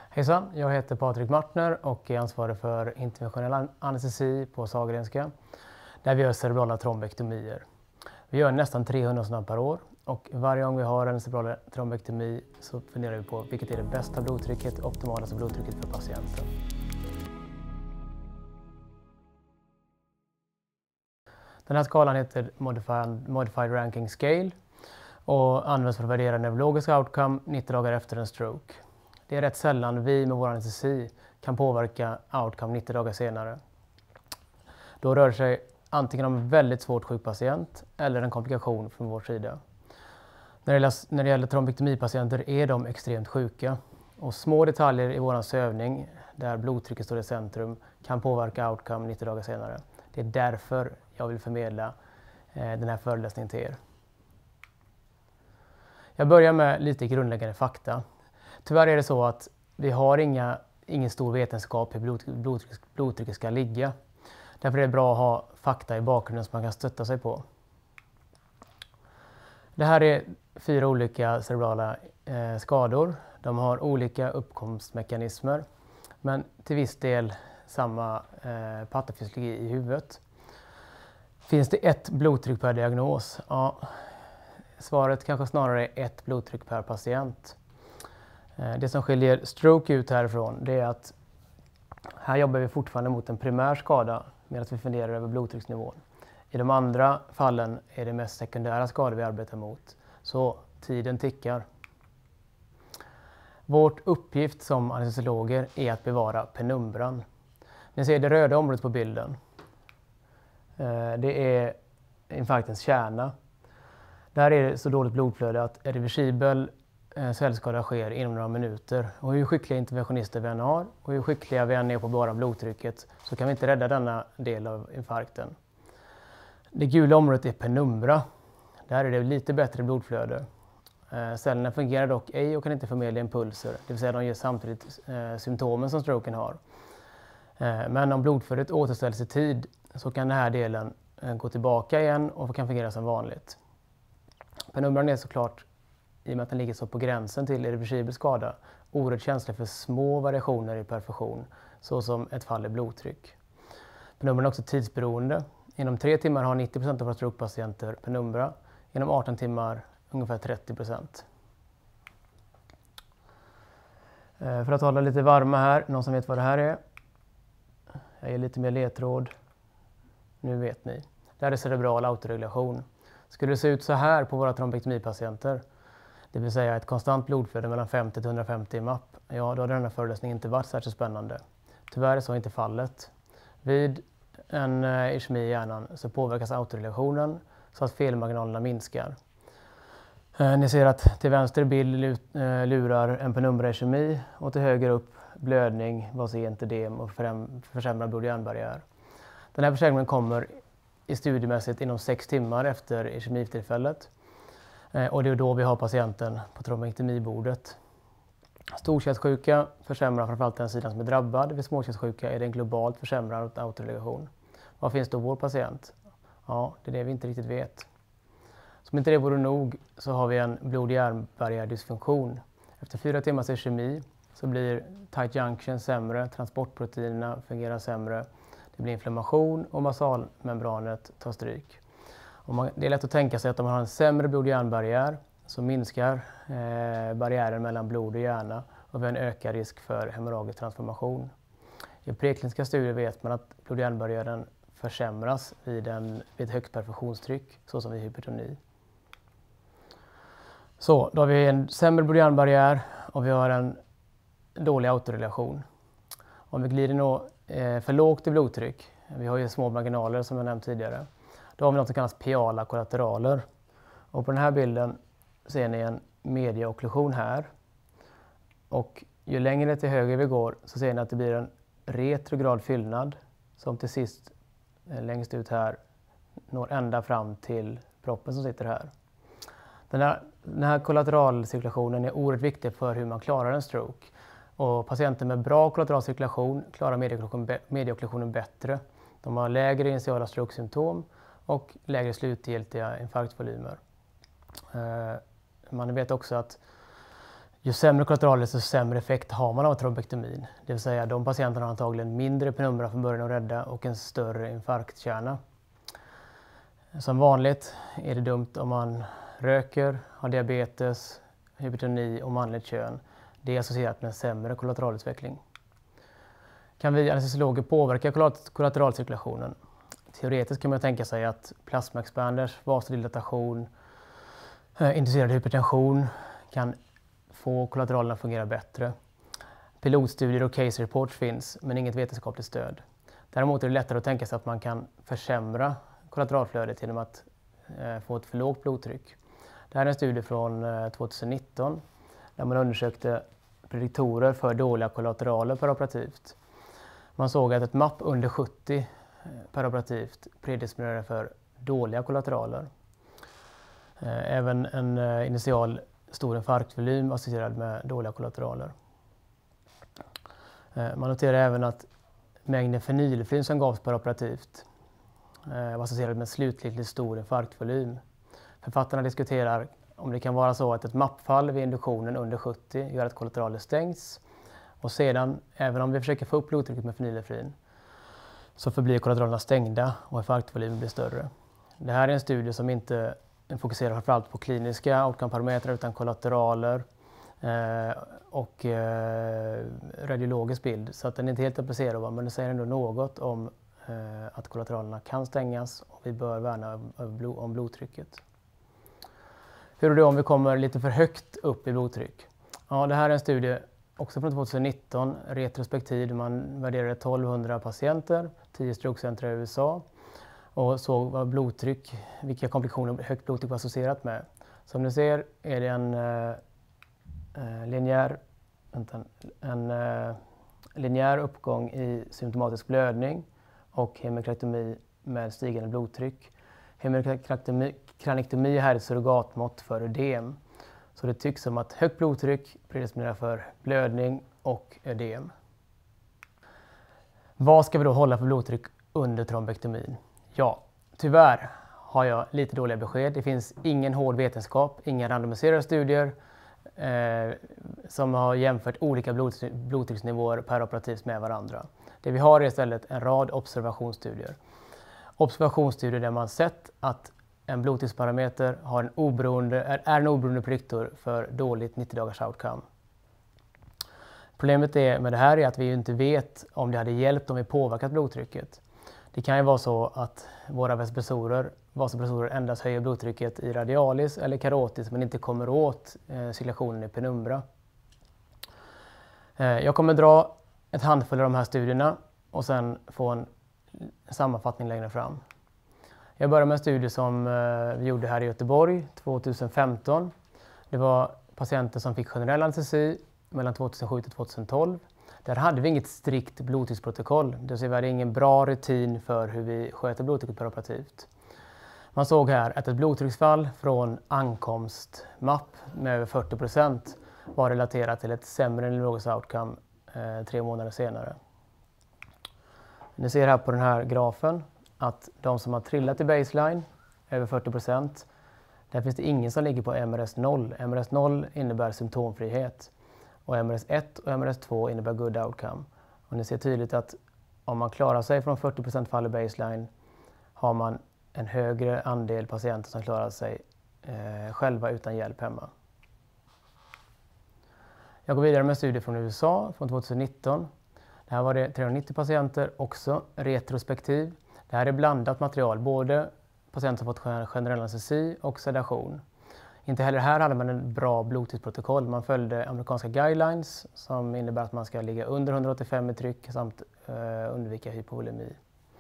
Hejsan, jag heter Patrik Martner och är ansvarig för interventionell anestesi på Sahlgrenska, där vi gör cerebrala trombektomier. Vi gör nästan 300 sådana per år och varje gång vi har en cerebral trombektomi så funderar vi på vilket är det bästa blodtrycket, optimalaste blodtrycket för patienten. Den här skalan heter Modified Ranking Scale och används för att värdera neurologisk outcome 90 dagar efter en stroke. Det är rätt sällan vi med vår anestesi kan påverka outcome 90 dagar senare. Då rör det sig antingen om en väldigt svårt sjuk patient eller en komplikation från vår sida. När det gäller trombektomipatienter är de extremt sjuka och små detaljer i vår sövning där blodtrycket står i centrum kan påverka outcome 90 dagar senare. Det är därför jag vill förmedla den här föreläsningen till er. Jag börjar med lite grundläggande fakta. Tyvärr är det så att vi har ingen stor vetenskap hur blodtrycket ska ligga. Därför är det bra att ha fakta i bakgrunden som man kan stötta sig på. Det här är 4 olika cerebrala skador. De har olika uppkomstmekanismer, men till viss del samma patofysiologi i huvudet. Finns det ett blodtryck per diagnos? Ja, svaret kanske snarare är ett blodtryck per patient. Det som skiljer stroke ut härifrån det är att här jobbar vi fortfarande mot en primär skada medan vi funderar över blodtrycksnivån. I de andra fallen är det mest sekundära skador vi arbetar mot. Så tiden tickar. Vårt uppgift som anestesiologer är att bevara penumbran. Ni ser det röda området på bilden. Det är infarktens kärna. Där är det så dåligt blodflöde att irreversibel cellskada sker inom några minuter. Och hur skickliga interventionister vi än har och hur skickliga vi än är på bara blodtrycket så kan vi inte rädda denna del av infarkten. Det gula området är penumbra. Där är det lite bättre blodflöde. Cellerna fungerar dock ej och kan inte förmedla impulser. Det vill säga de ger samtidigt symptomen som stroken har. Men om blodflödet återställs i tid så kan den här delen gå tillbaka igen och kan fungera som vanligt. Penumbran är såklart, i och med att den ligger så på gränsen till irreversibel skada, oerhört känslig för små variationer i perfusion, såsom ett fall i blodtryck. Penumbran är också tidsberoende. Inom 3 timmar har 90% av våra strokepatienter penumbra, inom 18 timmar ungefär 30%. För att hålla lite varma här, någon som vet vad det här är? Jag ger lite mer ledtråd. Nu vet ni. Det här är cerebral autoregulation. Skulle det se ut så här på våra trombektomipatienter, det vill säga ett konstant blodflöde mellan 50 till 150 MAP, ja då hade den här föreläsningen inte varit särskilt spännande. Tyvärr är så inte fallet. Vid en ischemi i hjärnan så påverkas autoregulationen så att felmarginalerna minskar. Ni ser att till vänster bild lurar en penumbra ischemi och till höger upp blödning, vasent ödem och försämrad blod-hjärnbarriär. Den här försämringen kommer i studiemässigt inom 6 timmar efter ischemitillfället. Och det är då vi har patienten på trombektomibordet. Storkärlssjuka försämrar framförallt den sidan som är drabbad. Vid småkärlssjuka är det en globalt försämrad autoregulation. Vad finns då vår patient? Ja, det är det vi inte riktigt vet. Som inte det vore nog så har vi en blod-hjärnbarriärdysfunktion. Efter 4 timmars ischemi så blir tight junction sämre, transportproteinerna fungerar sämre. Det blir inflammation och basalmembranet tar stryk. Det är lätt att tänka sig att om man har en sämre blod-hjärnbarriär så minskar barriären mellan blod och hjärna och vi har en ökad risk för hemorragisk transformation. I prekliniska studier vet man att blod-hjärnbarriären försämras vid ett högt perfusionstryck, såsom vid hypertoni. Så, då har vi en sämre blod-hjärnbarriär och vi har en dålig autoregulation. Om vi glider för lågt i blodtryck, vi har ju små marginaler som jag nämnt tidigare, då har vi något som kallas piala kollateraler. Och på den här bilden ser ni en mediaokklusion här. Och ju längre till höger vi går så ser ni att det blir en retrograd fyllnad som till sist längst ut här når ända fram till proppen som sitter här. Den här kollateralcirkulationen är oerhört viktig för hur man klarar en stroke. Och patienter med bra kollateralcirkulation klarar medieokklusionen bättre. De har lägre initiala strokesymptom och lägre slutgiltiga infarktvolymer. Man vet också att Ju sämre kollateral desto sämre effekt har man av trombektomin. Det vill säga de patienterna har antagligen mindre penumbra från början att rädda och en större infarktkärna. Som vanligt är det dumt om man röker, har diabetes, hypertoni och manligt kön. Det är associerat med en sämre kollateralutveckling. Kan vi anestesiologer påverka kollateralcirkulationen? Teoretiskt kan man tänka sig att plasmaexpanders, vasodilatation, inducerad hypertension kan få kollateralerna att fungera bättre. Pilotstudier och case reports finns, men inget vetenskapligt stöd. Däremot är det lättare att tänka sig att man kan försämra kollateralflödet genom att få ett för lågt blodtryck. Det här är en studie från 2019 där man undersökte prediktorer för dåliga kollateraler perioperativt. Man såg att ett MAP under 70 perioperativt predisponerade för dåliga kollateraler. Även en initial stor infarktvolym associerad med dåliga kollateraler. Man noterar även att mängden fenylefryn som gavs perioperativt var associerad med slutgiltigt stor infarktvolym. Författarna diskuterar om det kan vara så att ett MAP-fall vid induktionen under 70 gör att kollateraler stängs. Och sedan, även om vi försöker få upp blodtrycket med fenylefryn, så förblir kollateralerna stängda och infarktvolymen blir större. Det här är en studie som inte fokuserar framförallt på kliniska outcome-parametrar utan kollateraler och radiologisk bild. Så att den är inte helt applicerbar, men det säger ändå något om att kollateralerna kan stängas och vi bör värna om blodtrycket. Hur är det om vi kommer lite för högt upp i blodtryck? Ja, det här är en studie också från 2019, retrospektiv. Man värderade 1200 patienter, 10 strokecentra i USA och såg vad blodtryck, vilka komplikationer högt blodtryck var associerat med. Som ni ser är det en linjär uppgång i symptomatisk blödning och hemikranektomi med stigande blodtryck. Hemikranektomi är ett surrogatmått för ödem. Så det tycks som att högt blodtryck predisponerar för blödning och ödem. Vad ska vi då hålla för blodtryck under trombektomin? Ja, tyvärr har jag lite dåliga besked. Det finns ingen hård vetenskap, inga randomiserade studier som har jämfört olika blodtrycksnivåer perioperativt med varandra. Det vi har är istället en rad observationsstudier. Observationsstudier där man sett att en blodtrycksparameter är en oberoende prediktor för dåligt 90-dagars outcome. Problemet med det här är att vi inte vet om det hade hjälpt om vi påverkat blodtrycket. Det kan ju vara så att våra vasopressorer endast höjer blodtrycket i radialis eller karotis men inte kommer åt cirkulationen i penumbra. Jag kommer dra ett handfull av de här studierna och sen få en sammanfattning längre fram. Jag börjar med en studie som vi gjorde här i Göteborg 2015. Det var patienter som fick generell anestesi mellan 2007 till 2012. Där hade vi inget strikt blodtrycksprotokoll. Det vill säga vi hade ingen bra rutin för hur vi sköter blodtrycket perioperativt. Man såg här att ett blodtrycksfall från ankomst-MAP med över 40% var relaterat till ett sämre neurologiskt outcome 3 månader senare. Ni ser här på den här grafen att de som har trillat i baseline, över 40%, där finns det ingen som ligger på MRS0. MRS0 innebär symptomfrihet och MRS1 och MRS2 innebär good outcome. Och ni ser tydligt att om man klarar sig från 40% fall i baseline har man en högre andel patienter som klarar sig själva utan hjälp hemma. Jag går vidare med en studie från USA från 2019. Det här var det 390 patienter, också retrospektiv. Det här är blandat material, både patienter som fått generell anestesi och sedation. Inte heller här hade man en bra blodtrycksprotokoll. Man följde amerikanska guidelines som innebär att man ska ligga under 185 i tryck samt undvika hypovolemi.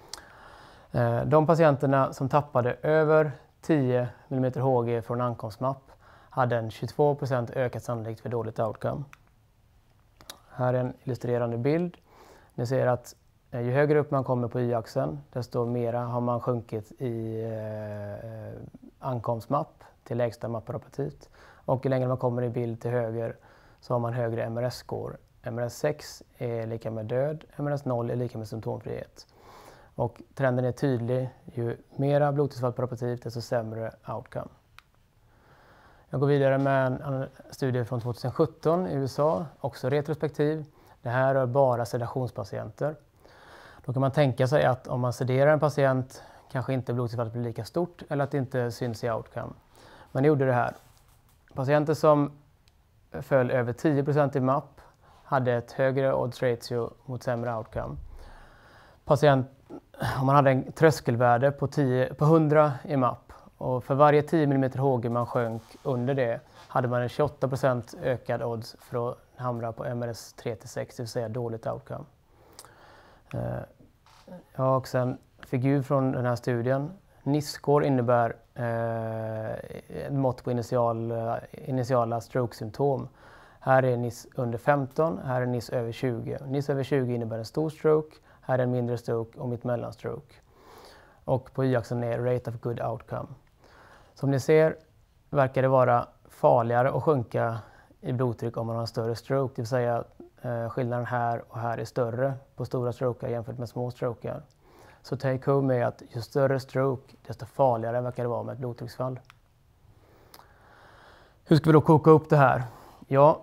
De patienterna som tappade över 10 mm Hg från ankomstmapp hade en 22% ökad sannolikhet för dåligt outcome. Här är en illustrerande bild. Ni ser att ju högre upp man kommer på y-axeln, desto mera har man sjunkit i ankomstmapp till lägsta mapp perioperativt. Och ju längre man kommer i bild till höger så har man högre MRS-score. MRS6 är lika med död, MRS0 är lika med symptomfrihet. Och trenden är tydlig, ju mera blodtrycksfall perioperativt desto sämre outcome. Jag går vidare med en studie från 2017 i USA, också retrospektiv. Det här är bara sedationspatienter. Då kan man tänka sig att om man sederar en patient kanske inte blodtrycksfallet blir lika stort eller att det inte syns i outcome. Men det gjorde det här. Patienter som föll över 10% i MAP hade ett högre odds ratio mot sämre outcome. Om man hade en tröskelvärde på 100 i MAP och för varje 10 mm HG man sjönk under det hade man en 28% ökad odds för att hamna på MRS 3-6, det vill säga dåligt outcome. Jag har också en figur från den här studien. NIS-score innebär ett mått på initiala stroke-symptom. Här är NIS under 15, här är NIS över 20. NIS över 20 innebär en stor stroke, här är en mindre stroke och mitt mellanstroke. Och på y-axeln är rate of good outcome. Som ni ser verkar det vara farligare att sjunka i blodtryck om man har en större stroke. Det vill säga skillnaden här och här är större på stora stroker jämfört med små stroker. Så take home är att ju större stroke desto farligare verkar det vara med ett blodtrycksfall. Hur ska vi då koka upp det här? Ja,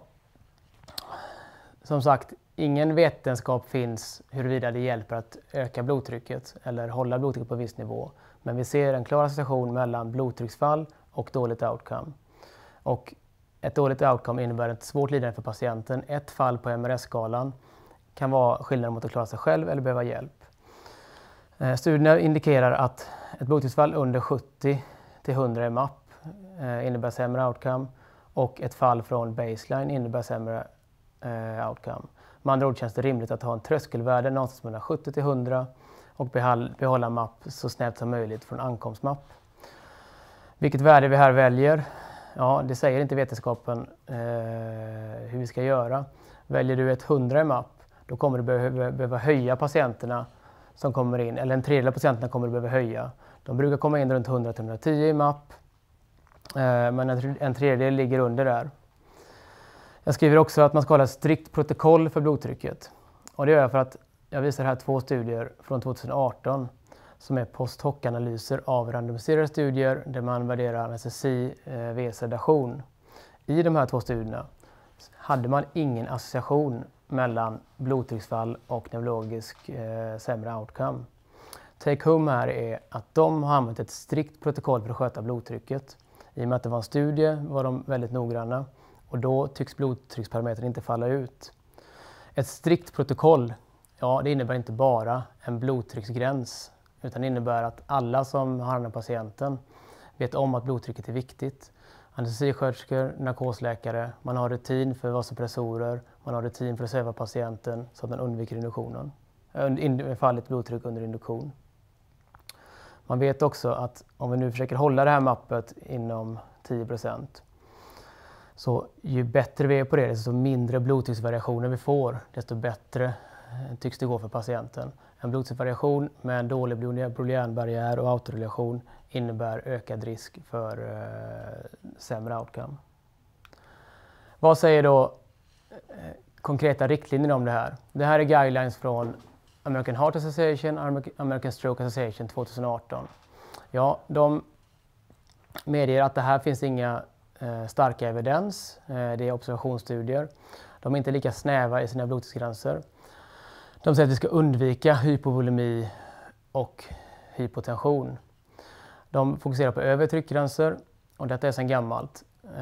som sagt, ingen vetenskap finns huruvida det hjälper att öka blodtrycket eller hålla blodtrycket på en viss nivå. Men vi ser en klar association mellan blodtrycksfall och dåligt outcome. Och ett dåligt outcome innebär ett svårt lidande för patienten. Ett fall på MRS-skalan kan vara skillnaden mot att klara sig själv eller behöva hjälp. Studierna indikerar att ett blodtrycksfall under 70-100 i MAP innebär sämre outcome och ett fall från baseline innebär sämre outcome. Med andra ord känns det rimligt att ha en tröskelvärde någonstans mellan 70-100 och behålla MAP så snävt som möjligt från ankomstMAP. Vilket värde vi här väljer, ja, det säger inte vetenskapen hur vi ska göra. Väljer du ett 100 i MAP, då kommer du behöva höja patienterna som kommer in, eller en tredjedel av patienterna kommer du behöva höja. De brukar komma in runt 100-110 i MAP, men en tredjedel ligger under där. Jag skriver också att man ska hålla ett strikt protokoll för blodtrycket. Och det gör jag för att jag visar här 2 studier från 2018 som är post-hoc-analyser av randomiserade studier där man värderar anestesi vid sedation. I de här 2 studierna hade man ingen association mellan blodtrycksfall och neurologisk sämre outcome. Take home här är att de har använt ett strikt protokoll för att sköta blodtrycket. I och med att det var en studie var de väldigt noggranna och då tycks blodtrycksparametern inte falla ut. Ett strikt protokoll, ja, det innebär inte bara en blodtrycksgräns utan det innebär att alla som har den patienten vet om att blodtrycket är viktigt. Anestesisköterskor, narkosläkare, man har rutin för vasopressorer, man har rutin för att söva patienten så att man undviker induktionen. Fallet blodtryck under induktion. Man vet också att om vi nu försöker hålla det här mappet inom 10%, så ju bättre vi är på det, desto mindre blodtrycksvariationer vi får, desto bättre tycks det gå för patienten. En blodtrycksvariation med en dålig Brownian-barriär och autoregulation innebär ökad risk för sämre outcome. Vad säger då konkreta riktlinjer om det här? Det här är guidelines från American Heart Association och American Stroke Association 2018. Ja, de medger att det här finns inga starka evidens, det är observationsstudier. De är inte lika snäva i sina blodtrycksgränser. De säger att vi ska undvika hypovolemi och hypotension. De fokuserar på övre tryckgränser och detta är sedan gammalt.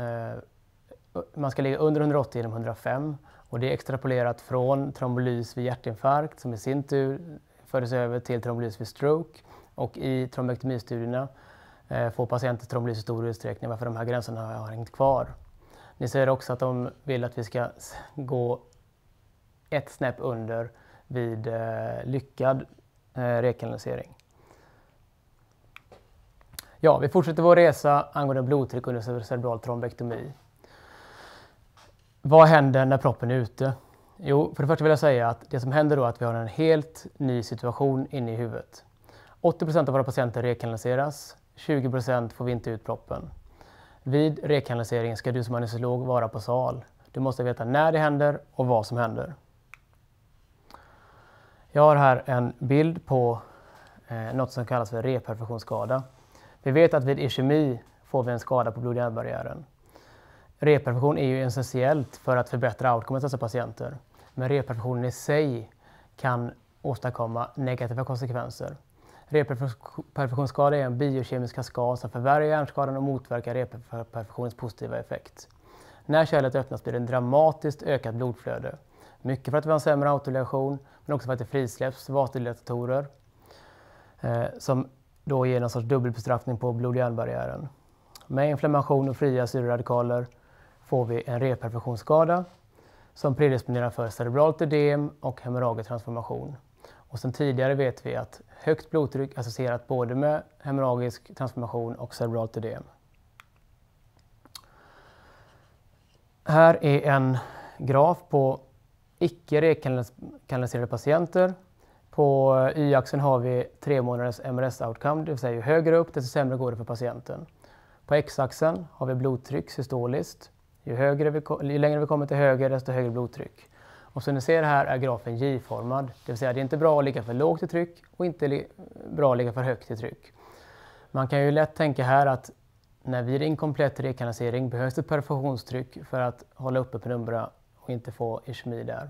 Man ska ligga under 180 genom 105 och det är extrapolerat från trombolys vid hjärtinfarkt som i sin tur fördes över till trombolys vid stroke och i trombektomistudierna får patienter trombolys i stor utsträckning varför de här gränserna har hängt kvar. Ni ser också att de vill att vi ska gå ett snäpp under vid lyckad rekanalisering. Ja, vi fortsätter vår resa angående blodtryck under cerebral trombektomi. Vad händer när proppen är ute? Jo, för det första vill jag säga att det som händer då är att vi har en helt ny situation inne i huvudet. 80% av våra patienter rekanaliseras, 20% får vi inte ut proppen. Vid rekanalisering ska du som anestesiolog vara på sal. Du måste veta när det händer och vad som händer. Jag har här en bild på något som kallas för reperfusionsskada. Vi vet att vid ischemi får vi en skada på blod-hjärnbarriären. Reperfusion är ju essentiellt för att förbättra outcome hos dessa patienter. Men reperfusionen i sig kan åstadkomma negativa konsekvenser. Reperfusionsskada är en biokemisk kaskad som förvärrar hjärnskadan och motverkar reperfusionens positiva effekt. När kärlet öppnas blir det en dramatiskt ökat blodflöde. Mycket för att vi har en sämre autoregulation, men också för att det frisläpps vasodilatorer som då ger någon sorts dubbelbestraffning på blod-hjärnbarriären. Med inflammation och fria syreradikaler får vi en reperfusionsskada som predisponerar för cerebralt ödem och hemorragisk transformation. Och sen tidigare vet vi att högt blodtryck associerat både med hemorragisk transformation och cerebralt ödem. Här är en graf på icke rekanaliserade patienter. På y-axeln har vi 3 månaders MRS-outcome, det vill säga ju högre upp desto sämre går det för patienten. På x-axeln har vi blodtryck systoliskt. Ju längre vi kommer till höger desto högre blodtryck. Och som ni ser här är grafen J-formad, det vill säga det är inte bra att ligga för lågt i tryck och inte bra att ligga för högt i tryck. Man kan ju lätt tänka här att när vid inkomplett rekanalisering behövs ett perfusionstryck för att hålla uppe penumbra och inte få ischemi där.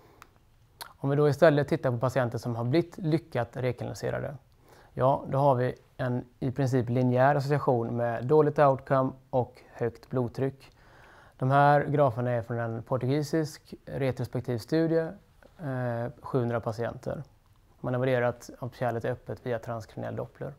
Om vi då istället tittar på patienter som har blivit lyckat rekanaliserade, ja, då har vi en i princip linjär association med dåligt outcome och högt blodtryck. De här graferna är från en portugisisk retrospektiv studie, 700 patienter. Man har värderat om kärlet är öppet via transkraniell doppler.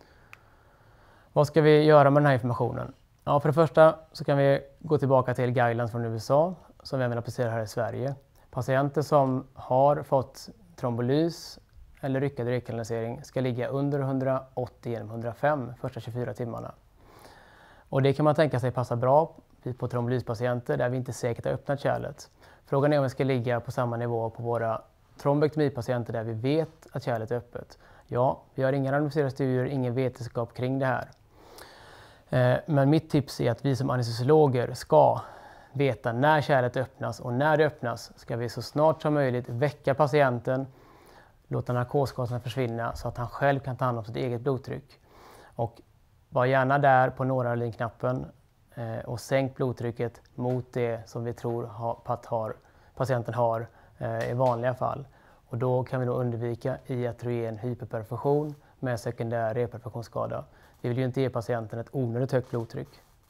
Vad ska vi göra med den här informationen? Ja, för det första så kan vi gå tillbaka till guidelines från USA som vi även applicerar här i Sverige. Patienter som har fått trombolys eller lyckad rekanalisering ska ligga under 180 genom 105 första 24 timmarna. Och det kan man tänka sig passa bra på trombolyspatienter där vi inte säkert har öppnat kärlet. Frågan är om vi ska ligga på samma nivå på våra trombektomipatienter där vi vet att kärlet är öppet. Ja, vi har inga randomiserade studier, ingen vetenskap kring det här. Men mitt tips är att vi som anestesiologer ska veta när kärlet öppnas, och när det öppnas ska vi så snart som möjligt väcka patienten, låta narkosgasen försvinna så att han själv kan ta hand om sitt eget blodtryck. Och var gärna där på noradrenalinknappen och sänk blodtrycket mot det som vi tror patienten har i vanliga fall. Och då kan vi då undvika iatrogen hyperperfusion med sekundär reperfusionsskada. Vi vill ju inte ge patienten ett onödigt högt blodtryck.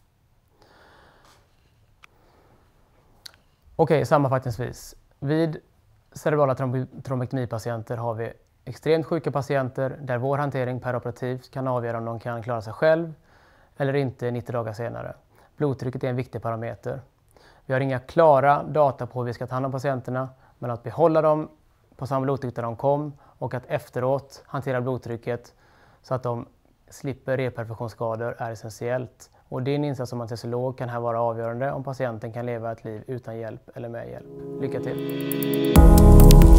Okej, sammanfattningsvis. Vid cerebrala trombektomipatienter har vi extremt sjuka patienter där vår hantering peroperativt kan avgöra om de kan klara sig själv eller inte 90 dagar senare. Blodtrycket är en viktig parameter. Vi har inga klara data på hur vi ska ta hand om patienterna, men att behålla dem på samma blodtryck där de kom och att efteråt hantera blodtrycket så att de slipper reperfusionsskador är essentiellt. Och din insats som anestesiolog kan här vara avgörande om patienten kan leva ett liv utan hjälp eller med hjälp. Lycka till!